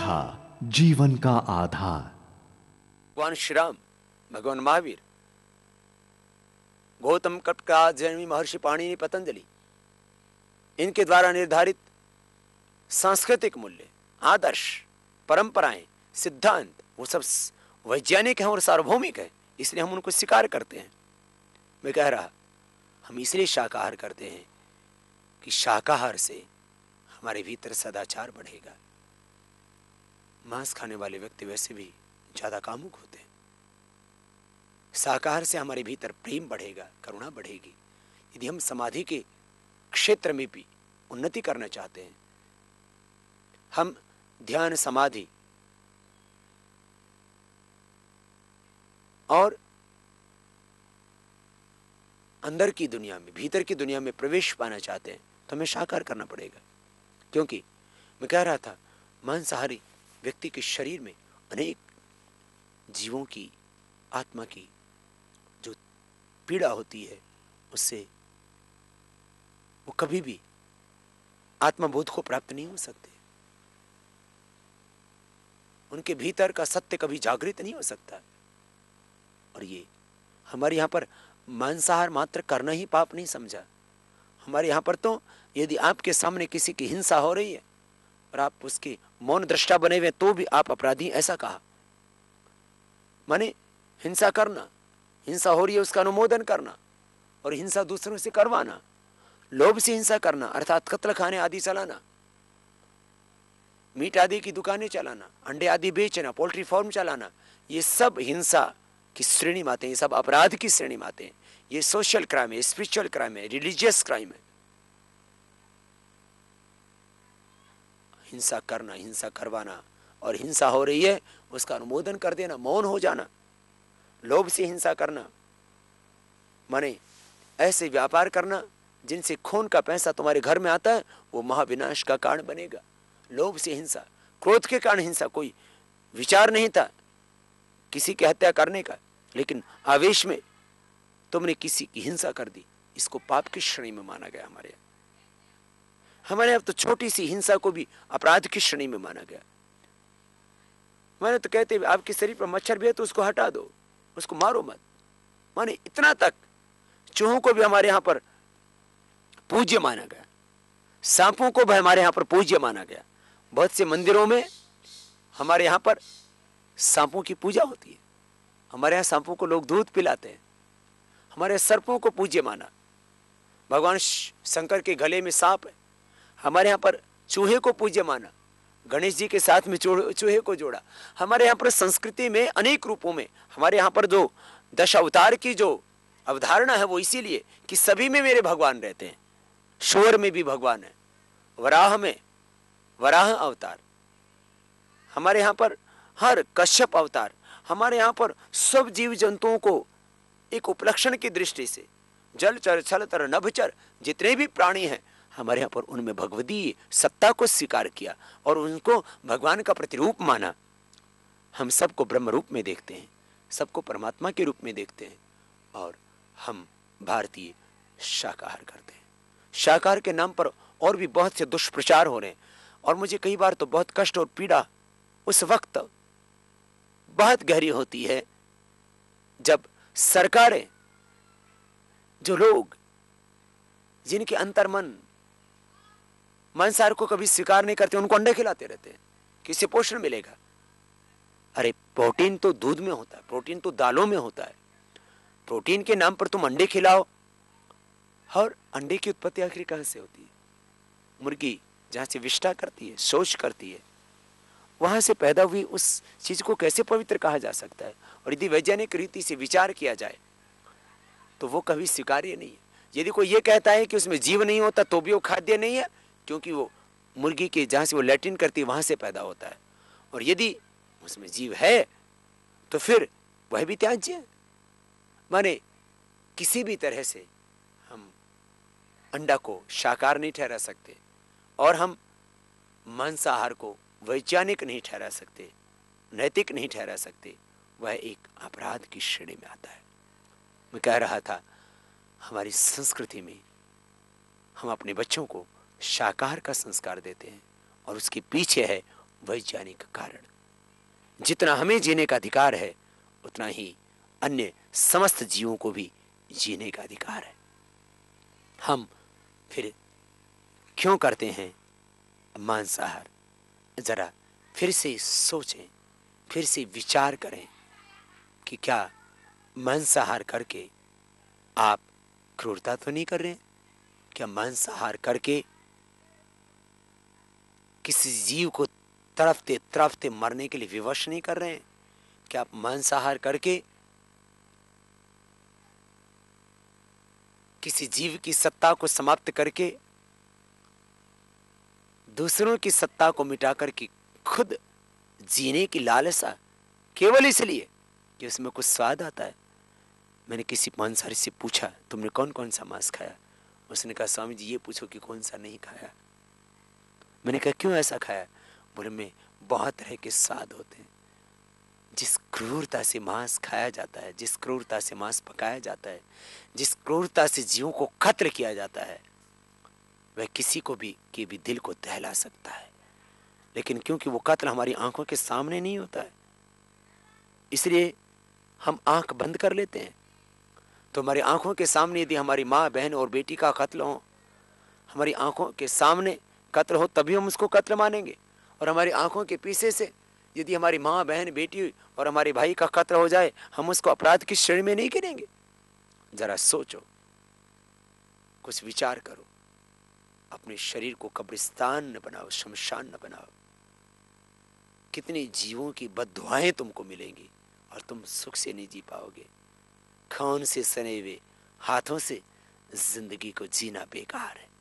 कथा जीवन का आधार। भगवान श्री राम, भगवान महावीर, गौतम कटका, जैनी महर्षि पाणिनि, पतंजलि, इनके द्वारा निर्धारित सांस्कृतिक मूल्य, आदर्श, परंपराएं, सिद्धांत, वो सब वैज्ञानिक हैं और सार्वभौमिक है, इसलिए हम उनको स्वीकार करते हैं। मैं कह रहा, हम इसलिए शाकाहार करते हैं कि शाकाहार से हमारे भीतर सदाचार बढ़ेगा। मांस खाने वाले व्यक्ति वैसे भी ज्यादा कामुक होते हैं। शाकाहार से हमारे भीतर प्रेम बढ़ेगा, करुणा बढ़ेगी। यदि हम समाधि के क्षेत्र में भी उन्नति करना चाहते हैं, हम ध्यान, समाधि और अंदर की दुनिया में, भीतर की दुनिया में प्रवेश पाना चाहते हैं, तो हमें शाकाहार करना पड़ेगा। क्योंकि मैं कह रहा था, मांसाहारी व्यक्ति के शरीर में अनेक जीवों की, आत्मा की जो पीड़ा होती है, उससे वो कभी भी आत्मबोध को प्राप्त नहीं हो सकते। उनके भीतर का सत्य कभी जागृत नहीं हो सकता। और ये हमारे यहाँ पर मांसाहार मात्र करना ही पाप नहीं समझा। हमारे यहाँ पर तो यदि आपके सामने किसी की हिंसा हो रही है और आप उसके मौन दृष्टा बने हुए, तो भी आप अपराधी, ऐसा कहा। माने हिंसा करना, हिंसा हो रही है उसका अनुमोदन करना और हिंसा दूसरों से करवाना, लोभ से हिंसा करना अर्थात कत्ल खाने आदि चलाना, मीट आदि की दुकानें चलाना, अंडे आदि बेचना, पोल्ट्री फार्म चलाना, ये सब हिंसा की श्रेणी में आते हैं, ये सब अपराध की श्रेणी में आते हैं। ये सोशल क्राइम है, स्पिरिचुअल क्राइम है, रिलीजियस क्राइम है। हिंसा करना, हिंसा करवाना, और हिंसा हो रही है उसका अनुमोदन कर देना, मौन हो जाना, लोभ से हिंसा करना, माने ऐसे व्यापार करना जिनसे खून का पैसा तुम्हारे घर में आता है, वो महाविनाश का कारण बनेगा। लोभ से हिंसा, क्रोध के कारण हिंसा, कोई विचार नहीं था किसी की हत्या करने का, लेकिन आवेश में तुमने किसी की हिंसा कर दी, इसको पाप की श्रेणी में माना गया। हमारे यहाँ तो छोटी सी हिंसा को भी अपराध की श्रेणी में माना गया। मैंने तो कहते आपके शरीर पर मच्छर भी है तो उसको हटा दो, उसको मारो मत। माने इतना तक चूहों को भी हमारे यहाँ पर पूज्य माना गया, सांपों को भी हमारे यहाँ पर पूज्य माना गया। बहुत से मंदिरों में हमारे यहाँ पर सांपों की पूजा होती है। हमारे यहाँ सांपों को लोग दूध पिलाते हैं। हमारे सर्पों को पूज्य माना। भगवान शंकर के गले में सांप है। हमारे यहाँ पर चूहे को पूज्य माना, गणेश जी के साथ में चूहे को जोड़ा। हमारे यहाँ पर संस्कृति में अनेक रूपों में, हमारे यहाँ पर जो 10 अवतार की जो अवधारणा है वो इसीलिए कि सभी में मेरे भगवान रहते हैं। शोर में भी भगवान है, वराह में वराह अवतार, हमारे यहाँ पर हर कश्यप अवतार, हमारे यहाँ पर सब जीव जंतुओं को एक उपलक्षण की दृष्टि से, जलचर, छलतर, नभचर, जितने भी प्राणी हैं हमारे यहाँ पर, उनमें भगवदीय सत्ता को स्वीकार किया और उनको भगवान का प्रतिरूप माना। हम सबको ब्रह्म रूप में देखते हैं, सबको परमात्मा के रूप में देखते हैं, और हम भारतीय शाकाहार करते हैं। शाकाहार के नाम पर और भी बहुत से दुष्प्रचार हो रहे हैं, और मुझे कई बार तो बहुत कष्ट और पीड़ा उस वक्त बहुत गहरी होती है जब सरकारें, जो लोग जिनके अंतर्मन मांसाहार को कभी स्वीकार नहीं करते, उनको अंडे खिलाते रहते हैं कि इससे पोषण मिलेगा। अरे प्रोटीन तो दूध में होता है, प्रोटीन तो दालों में होता है। प्रोटीन के नाम पर तुम अंडे खिलाओ, और अंडे की उत्पत्ति आखिर कहां से होती है? मुर्गी जहां से विष्ठा करती है, शोष करती है, वहां से पैदा हुई उस चीज को कैसे पवित्र कहा जा सकता है? और यदि वैज्ञानिक रीति से विचार किया जाए तो वो कभी स्वीकार्य नहीं है। यदि कोई ये कहता है कि उसमें जीव नहीं होता तो भी वो खाद्य नहीं है, क्योंकि वो मुर्गी के जहां से वो लैट्रिन करती है वहां से पैदा होता है। और यदि उसमें जीव है तो फिर वह भी त्याज्य है। माने किसी भी तरह से हम अंडा को शाकाहार नहीं ठहरा सकते, और हम मांसाहार को वैज्ञानिक नहीं ठहरा सकते, नैतिक नहीं ठहरा सकते। वह एक अपराध की श्रेणी में आता है। मैं कह रहा था, हमारी संस्कृति में हम अपने बच्चों को शाकाहार का संस्कार देते हैं, और उसके पीछे है वैज्ञानिक कारण। जितना हमें जीने का अधिकार है उतना ही अन्य समस्त जीवों को भी जीने का अधिकार है। हम फिर क्यों करते हैं मांसाहार? जरा फिर से सोचें, फिर से विचार करें कि क्या मांसाहार करके आप क्रूरता तो नहीं कर रहे हैं? क्या मांसाहार करके किसी जीव को तड़पते तड़पते मरने के लिए विवश नहीं कर रहे हैं? क्या आप मांसाहार करके किसी जीव की सत्ता को समाप्त करके दूसरों की सत्ता को मिटा करके खुद जीने की लालसा, केवल इसलिए कि उसमें कुछ स्वाद आता है? मैंने किसी मांसाहारी से पूछा, तुमने कौन कौन सा मांस खाया? उसने कहा, स्वामी जी ये पूछो कि कौन सा नहीं खाया। मैंने कहा, क्यों ऐसा खाया? बोले, में बहुत तरह के स्वाद होते हैं। जिस क्रूरता से मांस खाया जाता है, जिस क्रूरता से मांस पकाया जाता है, जिस क्रूरता से जीवों को कत्ल किया जाता है, वह किसी को भी के भी दिल को दहला सकता है। लेकिन क्योंकि वो कत्ल हमारी आंखों के सामने नहीं होता है, इसलिए हम आंख बंद कर लेते हैं। तो हमारी आंखों के सामने यदि हमारी माँ, बहन और बेटी का कत्ल हो, हमारी आंखों के सामने कत्ल हो, तभी हम उसको कत्ल मानेंगे। और हमारी आंखों के पीछे से यदि हमारी माँ, बहन, बेटी और हमारे भाई का कत्ल हो जाए, हम उसको अपराध की श्रेणी में नहीं गिनेंगे। जरा सोचो, कुछ विचार करो, अपने शरीर को कब्रिस्तान न बनाओ, शमशान न बनाओ। कितने जीवों की बद्दुआएं तुमको मिलेंगी और तुम सुख से नहीं जी पाओगे। खून से सने हुए हाथों से जिंदगी को जीना बेकार है।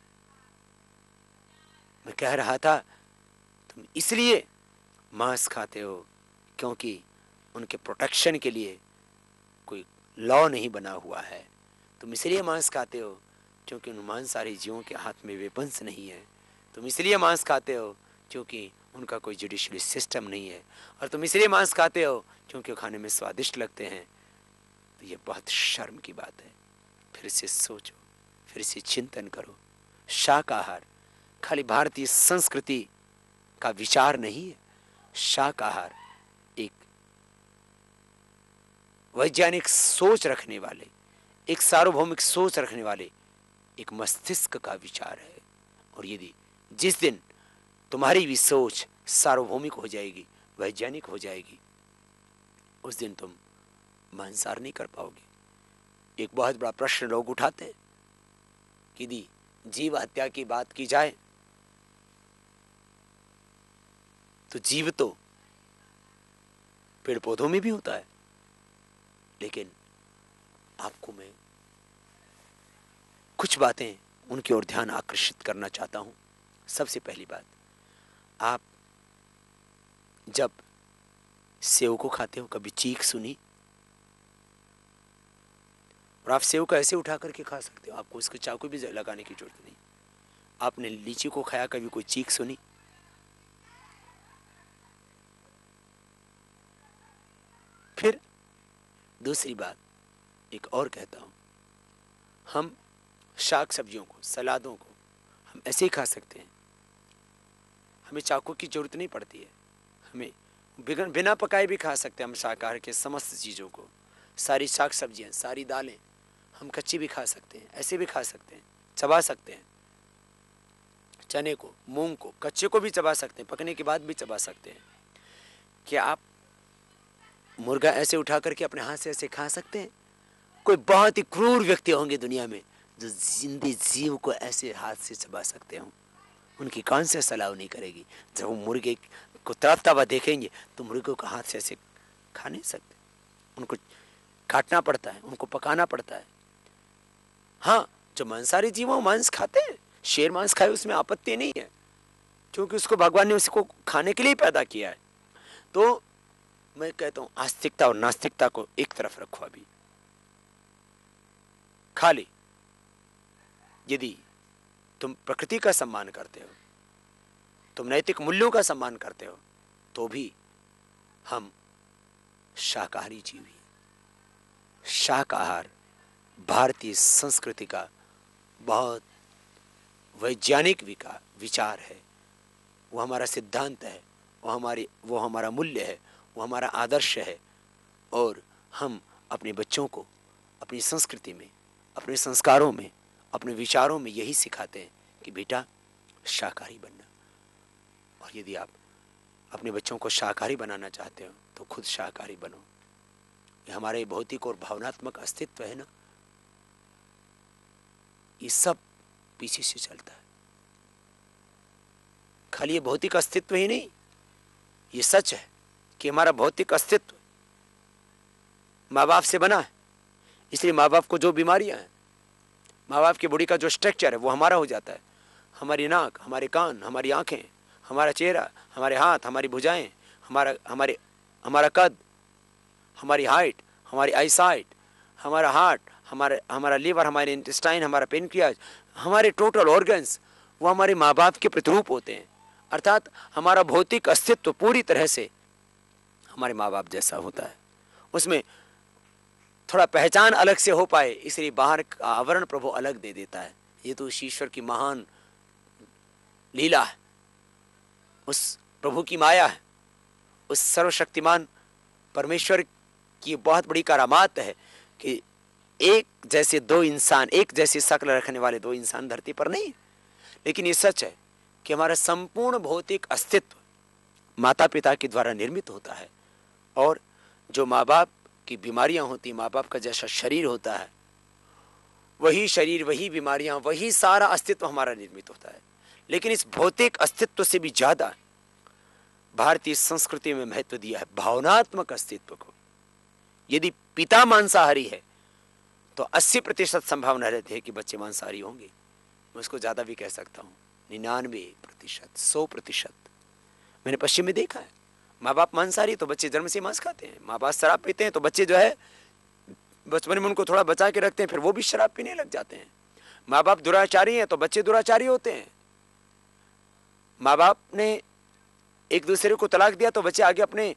मैं कह रहा था, तुम इसलिए मांस खाते हो क्योंकि उनके प्रोटेक्शन के लिए कोई लॉ नहीं बना हुआ है। तुम इसलिए मांस खाते हो क्योंकि उन मांसाहारी जीवों के हाथ में वेपन्स नहीं है। तुम इसलिए मांस खाते हो क्योंकि उनका कोई जुडिशरी सिस्टम नहीं है। और तुम इसलिए मांस खाते हो क्योंकि खाने में स्वादिष्ट लगते हैं। तो ये बहुत शर्म की बात है। फिर से सोचो, फिर से चिंतन करो। शाकाहार खाली भारतीय संस्कृति का विचार नहीं है। शाकाहार एक वैज्ञानिक सोच रखने वाले, एक सार्वभौमिक सोच रखने वाले एक मस्तिष्क का विचार है। और यदि जिस दिन तुम्हारी भी सोच सार्वभौमिक हो जाएगी, वैज्ञानिक हो जाएगी, उस दिन तुम मांसाहार नहीं कर पाओगे। एक बहुत बड़ा प्रश्न लोग उठाते हैं कि यदि जीव हत्या की बात की जाए तो जीव तो पेड़ पौधों में भी होता है। लेकिन आपको मैं कुछ बातें उनकी ओर ध्यान आकर्षित करना चाहता हूं। सबसे पहली बात, आप जब सेव को खाते हो कभी चीख सुनी? और आप सेव को ऐसे उठा करके खा सकते हो, आपको उसको चाकू भी लगाने की जरूरत नहीं। आपने लीची को खाया, कभी कोई चीख सुनी? फिर दूसरी बात एक और कहता हूं, हम शाक सब्जियों को, सलादों को हम ऐसे ही खा सकते हैं। हमें चाकू की जरूरत नहीं पड़ती है। हमें बिना पकाए भी खा सकते हैं हम शाकाहार के समस्त चीज़ों को। सारी शाक सब्जियाँ, सारी दालें हम कच्ची भी खा सकते हैं, ऐसे भी खा सकते हैं, चबा सकते हैं। चने को, मूंग को कच्चे को भी चबा सकते हैं, पकने के बाद भी चबा सकते हैं। क्या आप मुर्गा ऐसे उठा करके अपने हाथ से ऐसे खा सकते हैं? कोई बहुत ही क्रूर व्यक्ति होंगे दुनिया में जो जिंदे जीव को ऐसे हाथ से चबा सकते हों। उनकी कौन से सलाह नहीं करेगी। जब वो मुर्गे को तड़पता हुआ देखेंगे तो मुर्गों को हाथ से ऐसे खा नहीं सकते, उनको काटना पड़ता है, उनको पकाना पड़ता है। हाँ, जो मांसाहारी जीव वो मांस खाते हैं, शेर मांस खाए उसमें आपत्ति नहीं है, क्योंकि उसको भगवान ने उसको खाने के लिए पैदा किया है। तो मैं कहता हूं आस्तिकता और नास्तिकता को एक तरफ रखो। अभी खाली यदि तुम प्रकृति का सम्मान करते हो, तुम नैतिक मूल्यों का सम्मान करते हो, तो भी हम शाकाहारी जीव ही। शाकाहार भारतीय संस्कृति का बहुत वैज्ञानिक विचार है। वो हमारा सिद्धांत है। वो हमारा मूल्य है, वो हमारा आदर्श है। और हम अपने बच्चों को अपनी संस्कृति में, अपने संस्कारों में, अपने विचारों में यही सिखाते हैं कि बेटा शाकाहारी बनना। और यदि आप अपने बच्चों को शाकाहारी बनाना चाहते हो तो खुद शाकाहारी बनो। ये हमारे भौतिक और भावनात्मक अस्तित्व है ना, ये सब पीछे से चलता है। खाली ये भौतिक अस्तित्व ही नहीं, ये सच है कि हमारा भौतिक अस्तित्व माँ बाप से बना है। इसलिए माँ बाप को जो बीमारियां हैं, माँ बाप की बॉडी का जो स्ट्रक्चर है वो हमारा हो जाता है। हमारी नाक, हमारे कान, हमारी आंखें, हमारा चेहरा, हमारे हाथ, हमारी भुजाएं, हमारा कद, हमारी हाइट, हमारी आईसाइट, हमारा हार्ट, हमारा लीवर, हमारे इंटेस्टाइन, हमारा पेनक्रियाज, हमारे टोटल ऑर्गन्स वो हमारे माँ बाप के प्रतिरूप होते हैं। अर्थात हमारा भौतिक अस्तित्व पूरी तरह से हमारे माँ बाप जैसा होता है। उसमें थोड़ा पहचान अलग से हो पाए इसलिए बाहर का आवरण प्रभु अलग दे देता है। ये तो उस ईश्वर की महान लीला है, उस प्रभु की माया है, उस सर्वशक्तिमान परमेश्वर की बहुत बड़ी करामात है कि एक जैसे दो इंसान, एक जैसी शक्ल रखने वाले दो इंसान धरती पर नहीं। लेकिन ये सच है कि हमारा संपूर्ण भौतिक अस्तित्व माता पिता के द्वारा निर्मित होता है। और जो माँ बाप की बीमारियां होती, माँ बाप का जैसा शरीर होता है, वही शरीर, वही बीमारियां, वही सारा अस्तित्व हमारा निर्मित होता है। लेकिन इस भौतिक अस्तित्व से भी ज्यादा भारतीय संस्कृति में महत्व दिया है भावनात्मक अस्तित्व को। यदि पिता मांसाहारी है तो 80% संभावना रहती है कि बच्चे मांसाहारी होंगे। मैं उसको ज्यादा भी कह सकता हूँ, 99%, 100%। मैंने पश्चिम में देखा है, माँ बाप मांसाहारी तो बच्चे जन्म से मांस खाते हैं। माँ बाप शराब पीते हैं तो बच्चे जो है बचपन में उनको थोड़ा बचा के रखते हैं, फिर वो भी शराब पीने लग जाते हैं। माँ बाप दुराचारी हैं तो बच्चे दुराचारी होते हैं। माँ बाप ने एक दूसरे को तलाक दिया तो बच्चे आगे अपने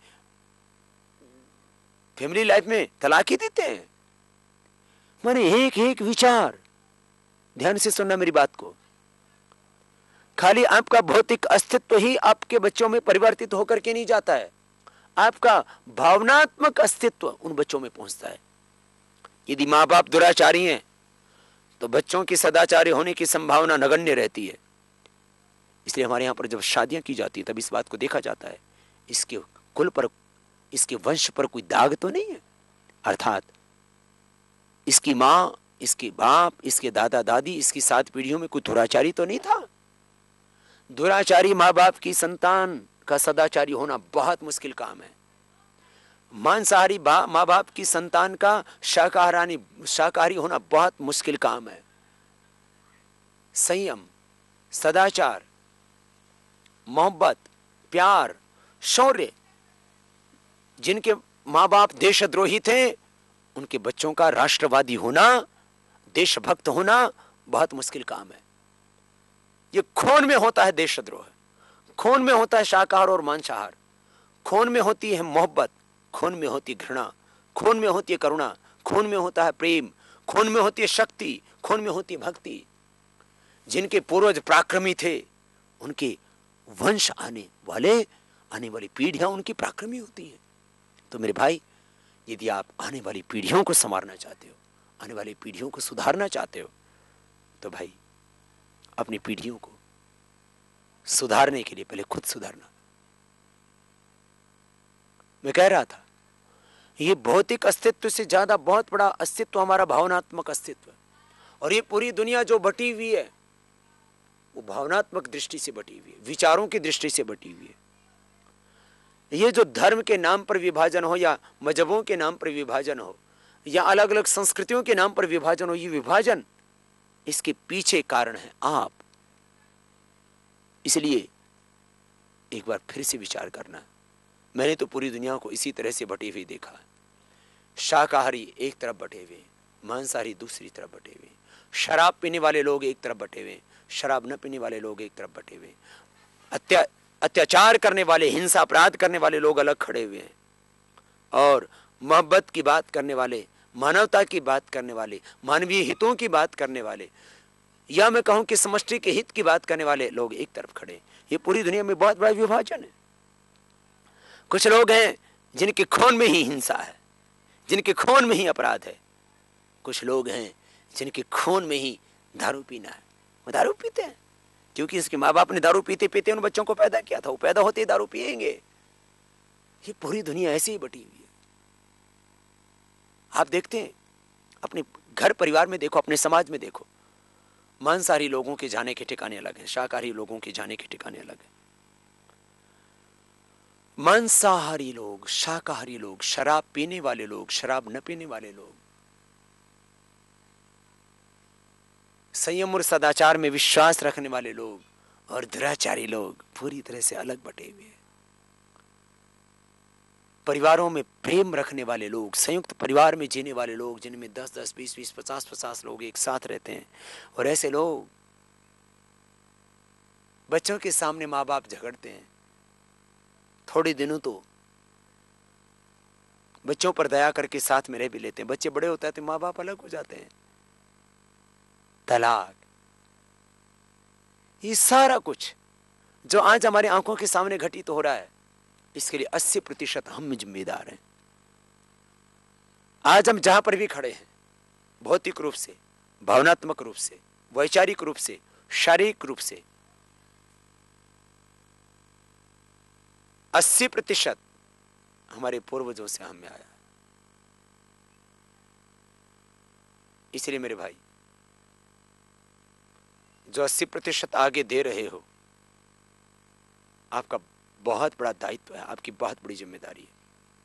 फैमिली लाइफ में तलाक ही देते हैं। माने एक एक विचार, ध्यान से सुनना मेरी बात को। खाली आपका भौतिक अस्तित्व ही आपके बच्चों में परिवर्तित होकर के नहीं जाता है, आपका भावनात्मक अस्तित्व उन बच्चों में पहुंचता है। यदि माँ बाप दुराचारी हैं तो बच्चों की सदाचारी होने की संभावना नगण्य रहती है। इसलिए हमारे यहां पर जब शादियां की जाती है तब इस बात को देखा जाता है इसके कुल पर, इसके वंश पर कोई दाग तो नहीं है। अर्थात इसकी मां, इसके बाप, इसके दादा दादी, इसकी 7 पीढ़ियों में कोई दुराचारी तो नहीं था। दुराचारी माँ बाप की संतान का सदाचारी होना बहुत मुश्किल काम है। मांसाहारी माँ बाप की संतान का शाकाहारी होना बहुत मुश्किल काम है। संयम, सदाचार, मोहब्बत, प्यार, शौर्य, जिनके माँ बाप देशद्रोही थे उनके बच्चों का राष्ट्रवादी होना, देशभक्त होना बहुत मुश्किल काम है। ये खून में होता है देशद्रोह, खून में होता है शाकाहार और मांसाहार, खून में होती है मोहब्बत, खून में होती है घृणा, खून में होती है करुणा, खून में होता है प्रेम, खून में होती है शक्ति, खून में होती है भक्ति। जिनके पूर्वज पराक्रमी थे उनके वंश आने वाली पीढ़ियां उनकी पराक्रमी होती हैं। तो मेरे भाई, यदि आप आने वाली पीढ़ियों को संवारना चाहते हो, आने वाली पीढ़ियों को सुधारना चाहते हो, तो भाई अपनी पीढ़ियों को सुधारने के लिए पहले खुद सुधारना। मैं कह रहा था ये भौतिक अस्तित्व से ज्यादा बहुत बड़ा अस्तित्व हमारा भावनात्मक अस्तित्व है। और ये पूरी दुनिया जो बटी हुई है वो भावनात्मक दृष्टि से बटी हुई है, विचारों की दृष्टि से बटी हुई है। ये जो धर्म के नाम पर विभाजन हो या मजहबों के नाम पर विभाजन हो या अलग अलग संस्कृतियों के नाम पर विभाजन हो, ये विभाजन इसके पीछे कारण है आप। इसलिए एक बार फिर से विचार करना। मैंने तो पूरी दुनिया को इसी तरह से बटी हुई देखा है। शाकाहारी एक तरफ बटे हुए, मांसाहारी दूसरी तरफ बटे हुए, शराब पीने वाले लोग एक तरफ बटे हुए, शराब न पीने वाले लोग एक तरफ बटे हुए, अत्याचार करने वाले, हिंसा अपराध करने वाले लोग अलग खड़े हुए हैं, और मोहब्बत की बात करने वाले, मानवता की बात करने वाले, मानवीय हितों की बात करने वाले, या मैं कहूं कि समष्टि के हित की बात करने वाले लोग एक तरफ खड़े। ये पूरी दुनिया में बहुत बड़ा विभाजन है। कुछ लोग हैं जिनके खून में ही हिंसा है, जिनके खून में ही अपराध है। कुछ लोग हैं जिनके खून में ही दारू पीना है। वो दारू पीते हैं क्योंकि इसके माँ बाप ने दारू पीते पीते उन बच्चों को पैदा किया था। वो पैदा होते ही दारू पिएंगे। ये पूरी दुनिया ऐसे ही बटी हुई है। आप देखते हैं, अपने घर परिवार में देखो, अपने समाज में देखो, मांसाहारी लोगों के जाने के ठिकाने अलग हैं, शाकाहारी लोगों के जाने के ठिकाने अलग हैं। मांसाहारी लोग, शाकाहारी लोग, शराब पीने वाले लोग, शराब न पीने वाले लोग, संयम और सदाचार में विश्वास रखने वाले लोग और दुराचारी लोग पूरी तरह से अलग बटे हुए हैं। परिवारों में प्रेम रखने वाले लोग, संयुक्त परिवार में जीने वाले लोग, जिनमें 10-10, 20-20, 50-50 लोग एक साथ रहते हैं, और ऐसे लोग बच्चों के सामने माँ बाप झगड़ते हैं। थोड़े दिनों तो बच्चों पर दया करके साथ में रह भी लेते हैं। बच्चे बड़े होते हैं तो माँ बाप अलग हो जाते हैं। तलाक, ये सारा कुछ जो आज हमारी आंखों के सामने घटित हो रहा है, इसके लिए 80% हम जिम्मेदार हैं। आज हम जहां पर भी खड़े हैं, भौतिक रूप से, भावनात्मक रूप से, वैचारिक रूप से, शारीरिक रूप से, 80% हमारे पूर्वजों से हम में आया। इसलिए मेरे भाई, जो 80% आगे दे रहे हो, आपका बहुत बड़ा दायित्व है, आपकी बहुत बड़ी जिम्मेदारी है।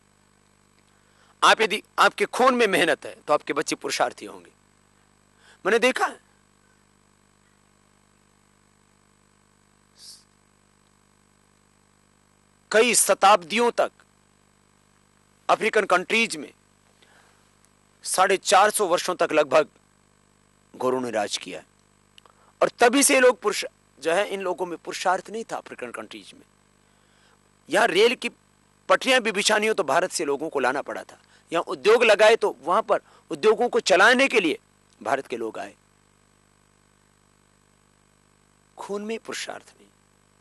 आप यदि आपके खून में मेहनत है तो आपके बच्चे पुरुषार्थी होंगे। मैंने देखा है, कई शताब्दियों तक अफ्रीकन कंट्रीज में 450 वर्षों तक लगभग गोरों ने राज किया है, और तभी से लोग पुरुष जो है, इन लोगों में पुरुषार्थ नहीं था। अफ्रीकन कंट्रीज में यहां रेल की पटरियां भी बिछानी हो तो भारत से लोगों को लाना पड़ा था। यहां उद्योग लगाए तो वहां पर उद्योगों को चलाने के लिए भारत के लोग आए। खून में पुरुषार्थ नहीं।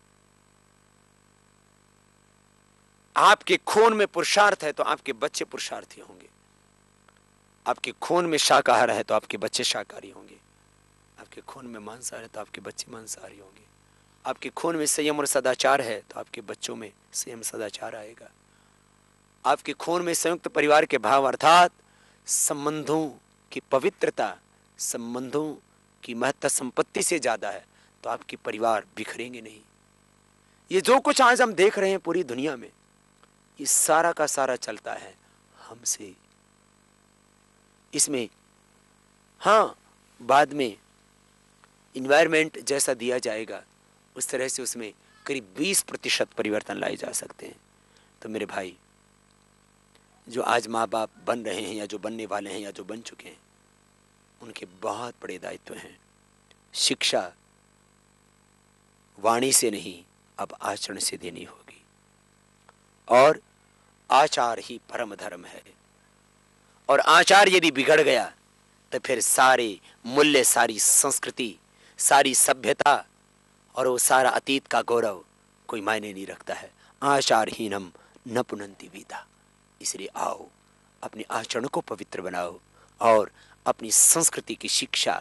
आपके खून में पुरुषार्थ है तो आपके बच्चे पुरुषार्थी होंगे। आपके खून में शाकाहार है तो आपके बच्चे शाकाहारी होंगे। आपके खून में मांसाहार है तो आपके बच्चे मांसाहारी होंगे। आपके खून में संयम और सदाचार है तो आपके बच्चों में संयम सदाचार आएगा। आपके खून में संयुक्त परिवार के भाव अर्थात संबंधों की पवित्रता, संबंधों की महत्ता संपत्ति से ज्यादा है तो आपके परिवार बिखरेंगे नहीं। ये जो कुछ आज हम देख रहे हैं पूरी दुनिया में, ये सारा का सारा चलता है हमसे। इसमें हाँ, बाद में इन्वायरमेंट जैसा दिया जाएगा उस तरह से उसमें करीब 20% परिवर्तन लाए जा सकते हैं। तो मेरे भाई, जो आज माँ बाप बन रहे हैं या जो बनने वाले हैं या जो बन चुके हैं, उनके बहुत बड़े दायित्व हैं। शिक्षा वाणी से नहीं, अब आचरण से देनी होगी, और आचार ही परम धर्म है। और आचार यदि बिगड़ गया तो फिर सारे मूल्य, सारी संस्कृति, सारी सभ्यता और वो सारा अतीत का गौरव कोई मायने नहीं रखता है। आचारहीनम न पुनन्ति विदा। इसलिए आओ, अपने आचरण को पवित्र बनाओ और अपनी संस्कृति की शिक्षा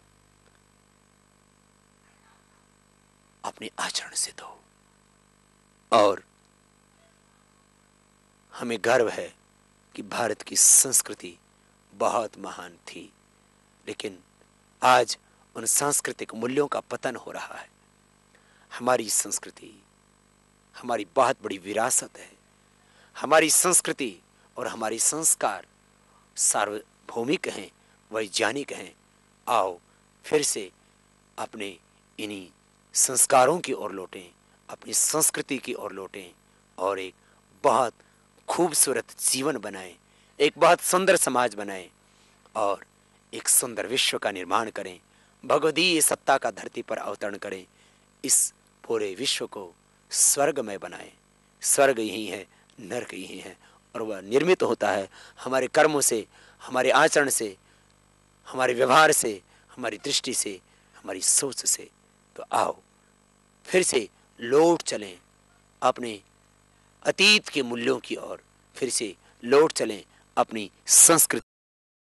अपने आचरण से दो। और हमें गर्व है कि भारत की संस्कृति बहुत महान थी, लेकिन आज उन सांस्कृतिक मूल्यों का पतन हो रहा है। हमारी संस्कृति हमारी बहुत बड़ी विरासत है। हमारी संस्कृति और हमारी संस्कार सार्वभौमिक हैं, वैज्ञानिक हैं। आओ फिर से अपने इन्हीं संस्कारों की ओर लौटें, अपनी संस्कृति की ओर लौटें और एक बहुत खूबसूरत जीवन बनाएं, एक बहुत सुंदर समाज बनाएं और एक सुंदर विश्व का निर्माण करें। भगवदीय सत्ता का धरती पर अवतरण करें। इस पूरे विश्व को स्वर्गमय बनाएं। स्वर्ग यही है, नरक यही है, और वह निर्मित होता है हमारे कर्मों से, हमारे आचरण से, हमारे व्यवहार से, हमारी दृष्टि से, हमारी सोच से। तो आओ फिर से लौट चलें अपने अतीत के मूल्यों की ओर फिर से लौट चलें, अपनी संस्कृति